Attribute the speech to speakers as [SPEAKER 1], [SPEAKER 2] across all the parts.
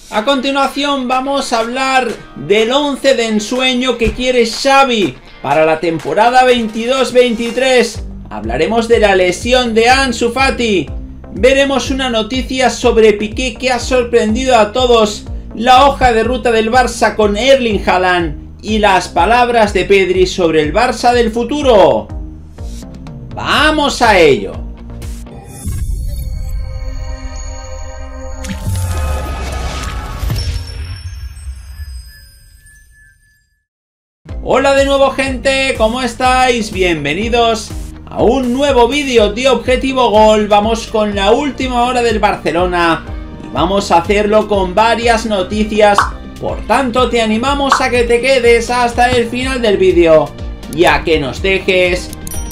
[SPEAKER 1] A continuación vamos a hablar del 11 de ensueño que quiere Xavi para la temporada 22-23. Hablaremos de la lesión de Ansu Fati. Veremos una noticia sobre Piqué que ha sorprendido a todos, la hoja de ruta del Barça con Erling Haaland y las palabras de Pedri sobre el Barça del futuro. ¡Vamos a ello! Hola de nuevo, gente, ¿cómo estáis? Bienvenidos a un nuevo vídeo de Objetivo Gol. Vamos con la última hora del Barcelona y vamos a hacerlo con varias noticias. Por tanto, te animamos a que te quedes hasta el final del vídeo y a que nos dejes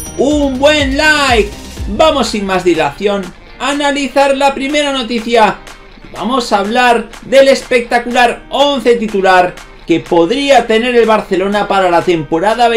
[SPEAKER 1] un buen like. Vamos sin más dilación a analizar la primera noticia. Vamos a hablar del espectacular 11 titular que podría tener el Barcelona para la temporada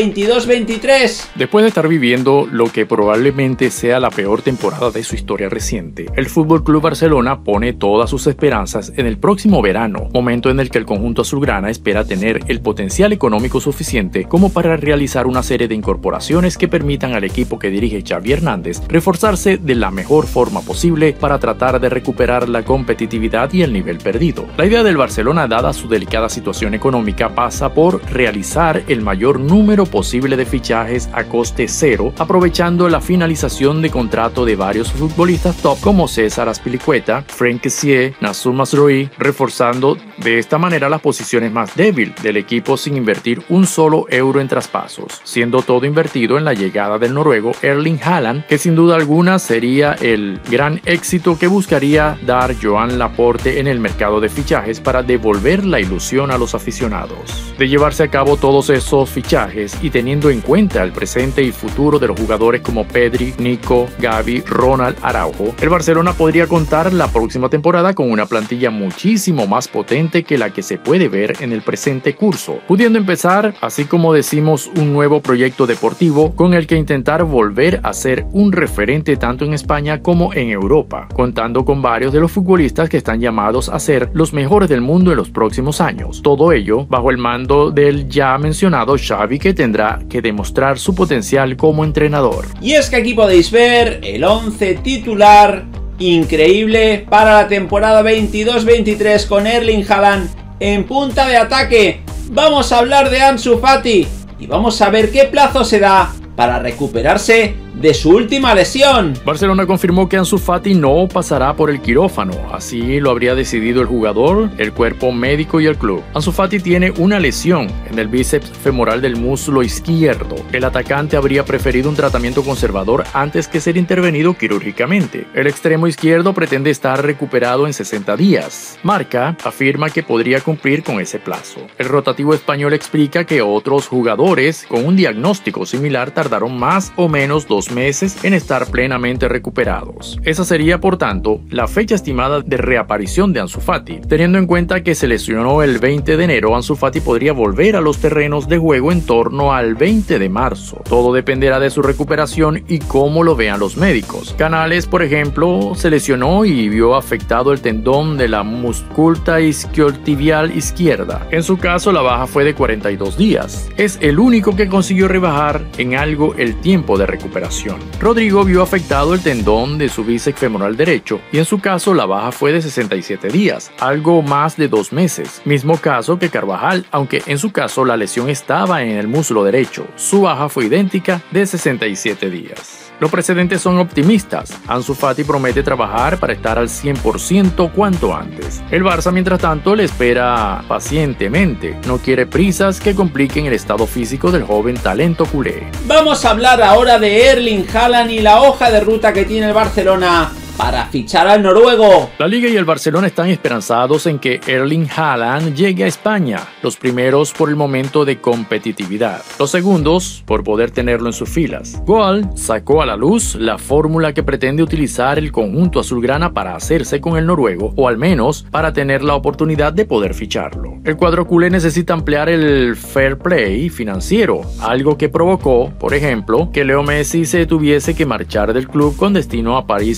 [SPEAKER 1] 22-23.
[SPEAKER 2] Después de estar viviendo lo que probablemente sea la peor temporada de su historia reciente, el FC Barcelona pone todas sus esperanzas en el próximo verano, momento en el que el conjunto azulgrana espera tener el potencial económico suficiente como para realizar una serie de incorporaciones que permitan al equipo que dirige Xavi Hernández reforzarse de la mejor forma posible para tratar de recuperar la competitividad y el nivel perdido. La idea del Barcelona, dada su delicada situación económica, pasa por realizar el mayor número posible de fichajes a coste cero, aprovechando la finalización de contrato de varios futbolistas top como César Azpilicueta, Frenkie Kessié, Nasser Mazraoui, reforzando de esta manera las posiciones más débiles del equipo sin invertir un solo euro en traspasos, siendo todo invertido en la llegada del noruego Erling Haaland, que sin duda alguna sería el gran éxito que buscaría dar Joan Laporte en el mercado de fichajes para devolver la ilusión a los aficionados. De llevarse a cabo todos esos fichajes y teniendo en cuenta el presente y futuro de los jugadores como Pedri, Nico, Gavi, Ronald Araujo, el Barcelona podría contar la próxima temporada con una plantilla muchísimo más potente que la que se puede ver en el presente curso, pudiendo empezar, así como decimos, un nuevo proyecto deportivo con el que intentar volver a ser un referente tanto en España como en Europa, contando con varios de los futbolistas que están llamados a ser los mejores del mundo en los próximos años. Todo ello bajo el mando del ya mencionado Xavi, que tendrá que demostrar su potencial como entrenador.
[SPEAKER 1] Y es que aquí podéis ver el 11 titular increíble para la temporada 22-23 con Erling Haaland en punta de ataque. Vamos a hablar de Ansu Fati y vamos a ver qué plazo se da para recuperarse de su última lesión.
[SPEAKER 2] Barcelona confirmó que Ansu Fati no pasará por el quirófano, así lo habría decidido el jugador, el cuerpo médico y el club. Ansu Fati tiene una lesión en el bíceps femoral del muslo izquierdo. El atacante habría preferido un tratamiento conservador antes que ser intervenido quirúrgicamente. El extremo izquierdo pretende estar recuperado en 60 días. Marca afirma que podría cumplir con ese plazo. El rotativo español explica que otros jugadores con un diagnóstico similar tardaron más o menos 2 meses en estar plenamente recuperados. Esa sería, por tanto, la fecha estimada de reaparición de Ansu Fati. Teniendo en cuenta que se lesionó el 20 de enero, Ansu Fati podría volver a los terrenos de juego en torno al 20 de marzo. Todo dependerá de su recuperación y cómo lo vean los médicos. Canales, por ejemplo, se lesionó y vio afectado el tendón de la musculata isquiotibial izquierda. En su caso, la baja fue de 42 días. Es el único que consiguió rebajar en algo el tiempo de recuperación. Rodrigo vio afectado el tendón de su bíceps femoral derecho y en su caso la baja fue de 67 días, algo más de 2 meses. Mismo caso que Carvajal, aunque en su caso la lesión estaba en el muslo derecho. Su baja fue idéntica, de 67 días. Los precedentes son optimistas. Ansu Fati promete trabajar para estar al 100% cuanto antes. El Barça, mientras tanto, le espera pacientemente. No quiere prisas que compliquen el estado físico del joven talento culé.
[SPEAKER 1] Vamos a hablar ahora de Erling Haaland y la hoja de ruta que tiene el Barcelona para fichar al noruego.
[SPEAKER 2] La Liga y el Barcelona están esperanzados en que Erling Haaland llegue a España, los primeros por el momento de competitividad, los segundos por poder tenerlo en sus filas. Goal sacó a la luz la fórmula que pretende utilizar el conjunto azulgrana para hacerse con el noruego, o al menos para tener la oportunidad de poder ficharlo. El cuadro culé necesita ampliar el fair play financiero, algo que provocó, por ejemplo, que Leo Messi se tuviese que marchar del club con destino a Paris Saint-Germain.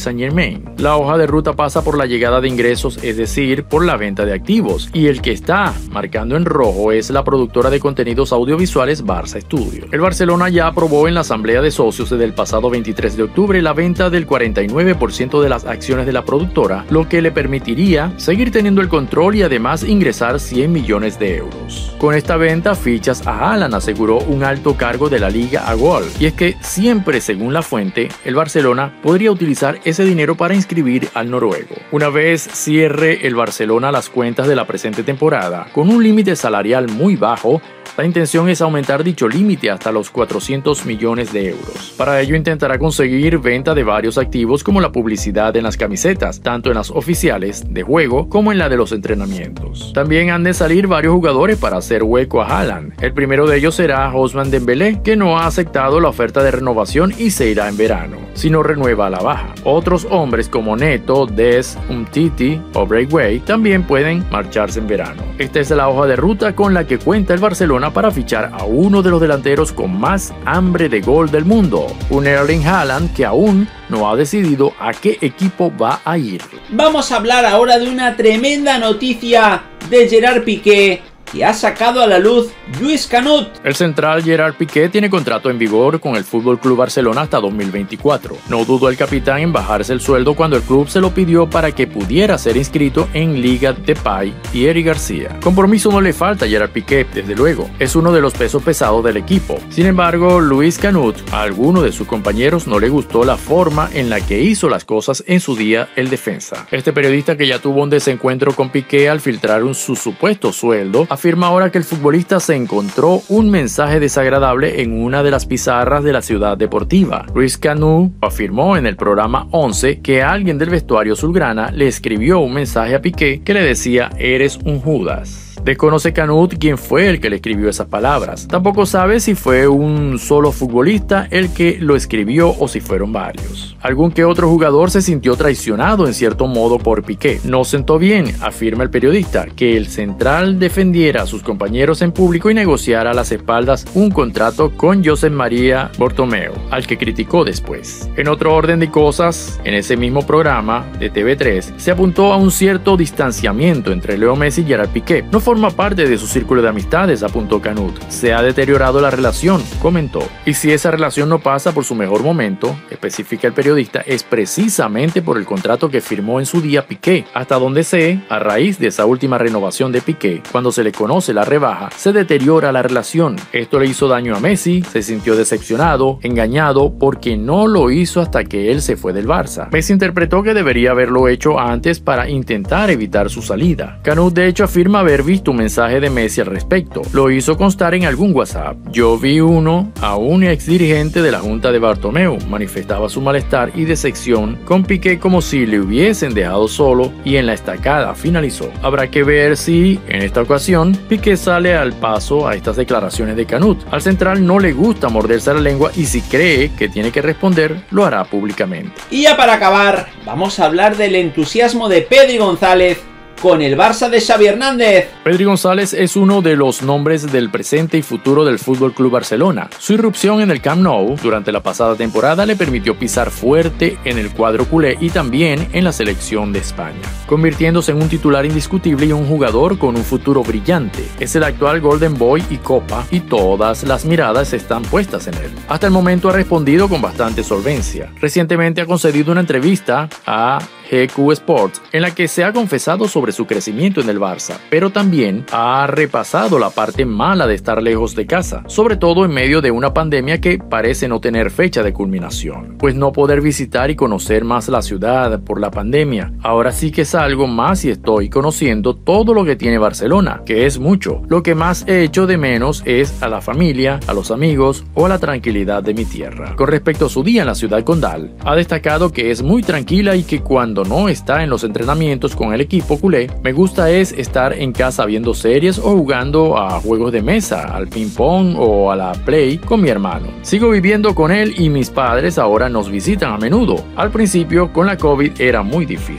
[SPEAKER 2] Spain. La hoja de ruta pasa por la llegada de ingresos, es decir, por la venta de activos, y el que está marcando en rojo es la productora de contenidos audiovisuales Barça Studio. El Barcelona ya aprobó en la asamblea de socios del pasado 23 de octubre la venta del 49% de las acciones de la productora, lo que le permitiría seguir teniendo el control y además ingresar 100 millones de euros. Con esta venta fichas a Haaland, aseguró un alto cargo de la liga a Gol, y es que siempre, según la fuente, el Barcelona podría utilizar ese dinero para inscribir al noruego. Una vez cierre el Barcelona las cuentas de la presente temporada, con un límite salarial muy bajo, la intención es aumentar dicho límite hasta los 400 millones de euros. Para ello intentará conseguir venta de varios activos como la publicidad en las camisetas, tanto en las oficiales de juego como en la de los entrenamientos. También han de salir varios jugadores para hacer hueco a Haaland. El primero de ellos será Ousmane Dembélé, que no ha aceptado la oferta de renovación y se irá en verano, si no renueva a la baja. Otros hombres como Neto, Dest, Umtiti o Braithwaite también pueden marcharse en verano. Esta es la hoja de ruta con la que cuenta el Barcelona para fichar a uno de los delanteros con más hambre de gol del mundo, un Erling Haaland que aún no ha decidido a qué equipo va a ir.
[SPEAKER 1] Vamos a hablar ahora de una tremenda noticia de Gerard Piqué que ha sacado a la luz Lluís Canut.
[SPEAKER 2] El central Gerard Piqué tiene contrato en vigor con el FC Barcelona hasta 2024. No dudó el capitán en bajarse el sueldo cuando el club se lo pidió para que pudiera ser inscrito en Liga Depay y Eric García. Compromiso no le falta a Gerard Piqué, desde luego. Es uno de los pesos pesados del equipo. Sin embargo, Lluís Canut, a alguno de sus compañeros no le gustó la forma en la que hizo las cosas en su día el defensa. Este periodista, que ya tuvo un desencuentro con Piqué al filtrar su supuesto sueldo, afirma ahora que el futbolista se encontró un mensaje desagradable en una de las pizarras de la ciudad deportiva. Lluís Canut afirmó en el programa 11 que alguien del vestuario azulgrana le escribió un mensaje a Piqué que le decía: "Eres un Judas". Desconoce Canut quién fue el que le escribió esas palabras. Tampoco sabe si fue un solo futbolista el que lo escribió o si fueron varios. Algún que otro jugador se sintió traicionado en cierto modo por Piqué. No sentó bien, afirma el periodista, que el central defendiera a sus compañeros en público y negociara a las espaldas un contrato con Josep María Bartomeu, al que criticó después. En otro orden de cosas, en ese mismo programa de TV3 se apuntó a un cierto distanciamiento entre Leo Messi y Gerard Piqué. No forma parte de su círculo de amistades, apuntó Canut. Se ha deteriorado la relación, comentó. Y si esa relación no pasa por su mejor momento, especifica el periodista, es precisamente por el contrato que firmó en su día Piqué. Hasta donde sé, a raíz de esa última renovación de Piqué, cuando se le conoce la rebaja, se deteriora la relación. Esto le hizo daño a Messi, se sintió decepcionado, engañado, porque no lo hizo hasta que él se fue del Barça. Messi interpretó que debería haberlo hecho antes para intentar evitar su salida. Canut de hecho afirma haber visto un mensaje de Messi al respecto. Lo hizo constar en algún WhatsApp. "Yo vi uno a un ex dirigente de la Junta de Bartomeu, manifestaba su malestar y decepción con Piqué como si le hubiesen dejado solo y en la estacada", finalizó. Habrá que ver si, en esta ocasión, Piqué sale al paso a estas declaraciones de Canut. Al central no le gusta morderse la lengua y si cree que tiene que responder, lo hará públicamente.
[SPEAKER 1] Y ya para acabar, vamos a hablar del entusiasmo de Pedri González con el Barça de Xavi Hernández.
[SPEAKER 2] Pedri González es uno de los nombres del presente y futuro del FC Barcelona. Su irrupción en el Camp Nou durante la pasada temporada le permitió pisar fuerte en el cuadro culé y también en la selección de España, convirtiéndose en un titular indiscutible y un jugador con un futuro brillante. Es el actual Golden Boy y Copa y todas las miradas están puestas en él. Hasta el momento ha respondido con bastante solvencia. Recientemente ha concedido una entrevista a GQ Sports en la que se ha confesado sobre su crecimiento en el Barça, pero también ha repasado la parte mala de estar lejos de casa, sobre todo en medio de una pandemia que parece no tener fecha de culminación. Pues no poder visitar y conocer más la ciudad por la pandemia. Ahora sí que salgo más y estoy conociendo todo lo que tiene Barcelona, que es mucho. Lo que más he hecho de menos es a la familia, a los amigos o a la tranquilidad de mi tierra. Con respecto a su día en la ciudad condal, ha destacado que es muy tranquila y que cuando no está en los entrenamientos con el equipo culé, me gusta es estar en casa viendo series o jugando a juegos de mesa, al ping pong o a la play con mi hermano. Sigo viviendo con él y mis padres ahora nos visitan a menudo. Al principio con la COVID era muy difícil.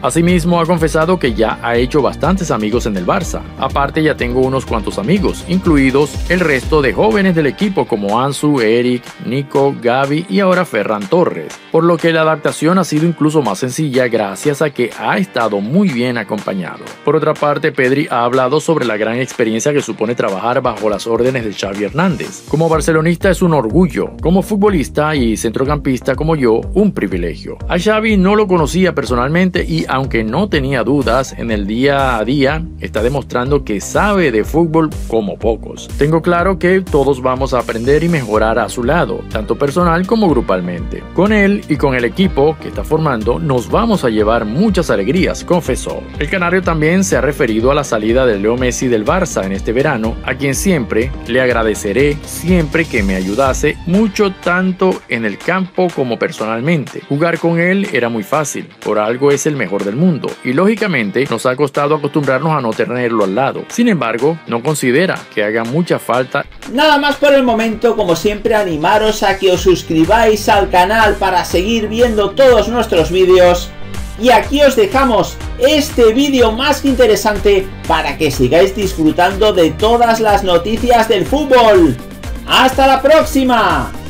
[SPEAKER 2] Asimismo, ha confesado que ya ha hecho bastantes amigos en el Barça. Aparte, ya tengo unos cuantos amigos, incluidos el resto de jóvenes del equipo como Ansu, Eric, Nico, Gavi y ahora Ferran Torres, por lo que la adaptación ha sido incluso más sencilla gracias a que ha estado muy bien acompañado. Por otra parte, Pedri ha hablado sobre la gran experiencia que supone trabajar bajo las órdenes de Xavi Hernández. Como barcelonista es un orgullo, como futbolista y centrocampista como yo, un privilegio. A Xavi no lo conocía personalmente y aunque no tenía dudas, en el día a día está demostrando que sabe de fútbol como pocos. Tengo claro que todos vamos a aprender y mejorar a su lado, tanto personal como grupalmente. Con él y con el equipo que está formando nos vamos a llevar muchas alegrías, confesó. El canario también se ha referido a la salida de Leo Messi del Barça en este verano, a quien siempre le agradeceré siempre que me ayudase mucho tanto en el campo como personalmente. Jugar con él era muy fácil, por algo es el mejor del mundo y lógicamente nos ha costado acostumbrarnos a no tenerlo al lado. Sin embargo, no considera que haga mucha falta.
[SPEAKER 1] Nada más por el momento, como siempre animaros a que os suscribáis al canal para seguir viendo todos nuestros vídeos. Y aquí os dejamos este vídeo más que interesante para que sigáis disfrutando de todas las noticias del fútbol. ¡Hasta la próxima!